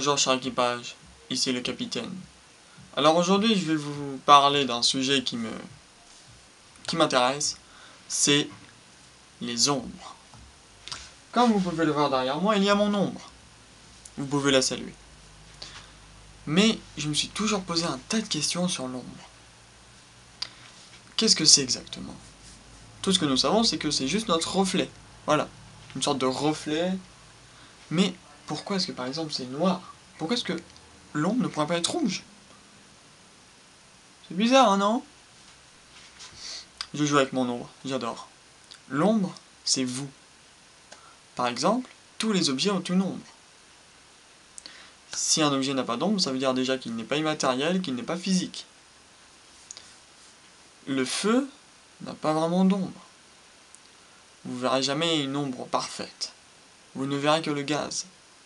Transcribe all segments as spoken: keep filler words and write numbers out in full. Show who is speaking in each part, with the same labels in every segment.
Speaker 1: Bonjour cher équipage, ici le capitaine. Alors aujourd'hui je vais vous parler d'un sujet qui me qui m'intéresse, c'est les ombres. Comme vous pouvez le voir derrière moi, il y a mon ombre. Vous pouvez la saluer. Mais je me suis toujours posé un tas de questions sur l'ombre. Qu'est-ce que c'est exactement? Tout ce que nous savons, c'est que c'est juste notre reflet. Voilà, une sorte de reflet. Mais pourquoi est-ce que par exemple c'est noir? Pourquoi est-ce que l'ombre ne pourrait pas être rouge? C'est bizarre, hein, non? Je joue avec mon ombre, j'adore. L'ombre, c'est vous. Par exemple, tous les objets ont une ombre. Si un objet n'a pas d'ombre, ça veut dire déjà qu'il n'est pas immatériel, qu'il n'est pas physique. Le feu n'a pas vraiment d'ombre. Vous verrez jamais une ombre parfaite. Vous ne verrez que le gaz.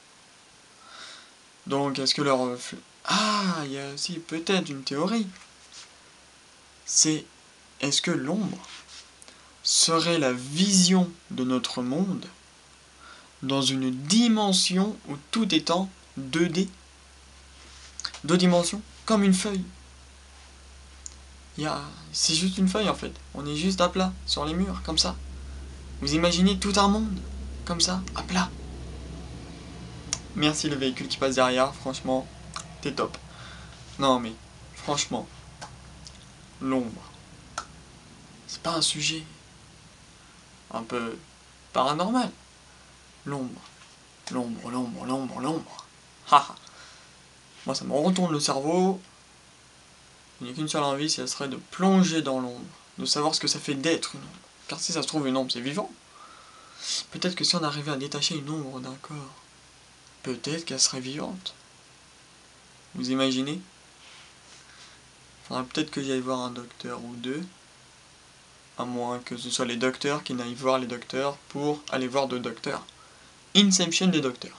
Speaker 1: Donc, est-ce que le reflet... Ah, il y a aussi peut-être une théorie. C'est, est-ce que l'ombre serait la vision de notre monde dans une dimension où tout est en deux D? Deux dimensions, comme une feuille. Il y a... C'est juste une feuille en fait. On est juste à plat, sur les murs, comme ça. Vous imaginez tout un monde, comme ça, à plat. Merci le véhicule qui passe derrière, franchement, t'es top. Non mais, franchement, l'ombre, c'est pas un sujet un peu paranormal. L'ombre, l'ombre, l'ombre, l'ombre, l'ombre. Haha. Moi ça me retourne le cerveau. Il n'y a qu'une seule envie, ce serait de plonger dans l'ombre, de savoir ce que ça fait d'être une ombre. Car si ça se trouve, une ombre c'est vivant. Peut-être que si on arrivait à détacher une ombre d'un corps, peut-être qu'elle serait vivante. Vous imaginez? Il faudrait peut-être que j'aille voir un docteur ou deux, à moins que ce soit les docteurs qui n'aillent voir les docteurs pour aller voir d'autres docteurs. Inception des docteurs.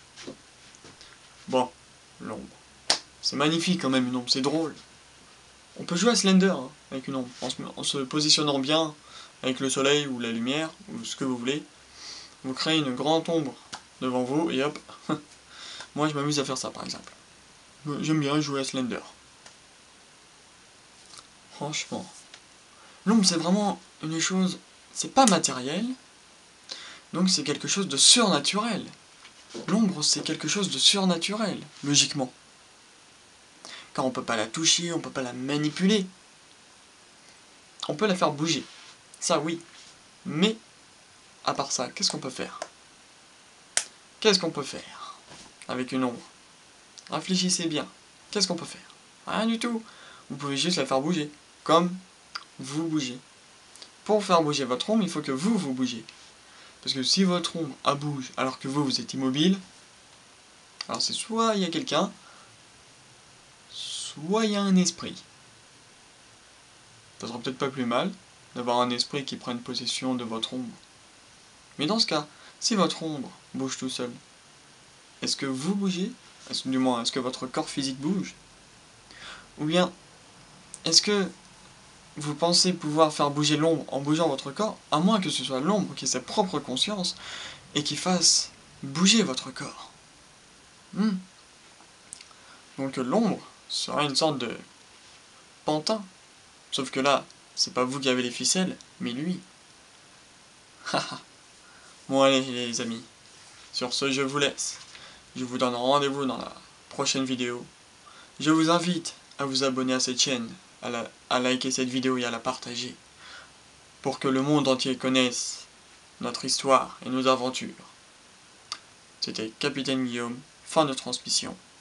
Speaker 1: Bon, l'ombre. C'est magnifique quand même une ombre, c'est drôle. On peut jouer à Slender hein, avec une ombre, en se, en se positionnant bien avec le soleil ou la lumière, ou ce que vous voulez. Vous créez une grande ombre devant vous et hop. Moi je m'amuse à faire ça par exemple. J'aime bien jouer à Slender. Franchement. L'ombre c'est vraiment une chose, c'est pas matériel, donc c'est quelque chose de surnaturel. L'ombre c'est quelque chose de surnaturel, logiquement. Car on peut pas la toucher, on peut pas la manipuler. On peut la faire bouger, ça oui. Mais, à part ça, qu'est-ce qu'on peut faire? Qu'est-ce qu'on peut faire avec une ombre? Réfléchissez bien. Qu'est-ce qu'on peut faire? Rien du tout. Vous pouvez juste la faire bouger, comme vous bougez. Pour faire bouger votre ombre, il faut que vous, vous bougez. Parce que si votre ombre elle bouge alors que vous, vous êtes immobile, alors c'est soit il y a quelqu'un, soit il y a un esprit. Ça sera peut-être pas plus mal d'avoir un esprit qui prenne possession de votre ombre. Mais dans ce cas, si votre ombre bouge tout seul, est-ce que vous bougez? Est-ce que, du moins, est-ce que votre corps physique bouge? Ou bien, est-ce que vous pensez pouvoir faire bouger l'ombre en bougeant votre corps, à moins que ce soit l'ombre qui ait sa propre conscience et qui fasse bouger votre corps? hmm. Donc l'ombre sera une sorte de pantin. Sauf que là, c'est pas vous qui avez les ficelles, mais lui. Haha. Bon allez les amis, sur ce je vous laisse. Je vous donne rendez-vous dans la prochaine vidéo. Je vous invite à vous abonner à cette chaîne, à, la, à liker cette vidéo et à la partager, pour que le monde entier connaisse notre histoire et nos aventures. C'était Capitaine Guillaume, fin de transmission.